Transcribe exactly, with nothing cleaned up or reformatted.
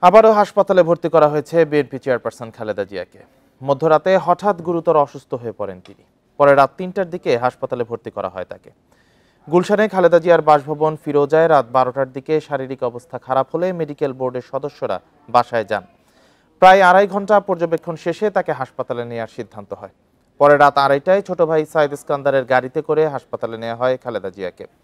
আবারও হাসপাতালে ভর্তি করা হয়েছে বিএনপি চেয়ারপারসন খালেদা জিয়াকে। মধ্যরাতে হঠাৎ গুরুতর অসুস্থ হয়ে পড়েন তিনি। পরে রাত তিনটার দিকে হাসপাতালে ভর্তি করা হয় তাকে। গুলশানে খালেদা জিয়ার বাসভবন ফিরোজায় রাত বারোটার দিকে শারীরিক অবস্থা খারাপ হলে মেডিকেল বোর্ডের সদস্যরা বাসায় যান। প্রায় আড়াই ঘন্টা পর্যবেক্ষণ শেষে তাকে হাসপাতালে নেওয়ার সিদ্ধান্ত হয়। পরে রাত আড়াইটায় ছোট ভাই সাইদ ইস্কান্দারের গাড়িতে করে হাসপাতালে নেওয়া হয় খালেদা জিয়াকে।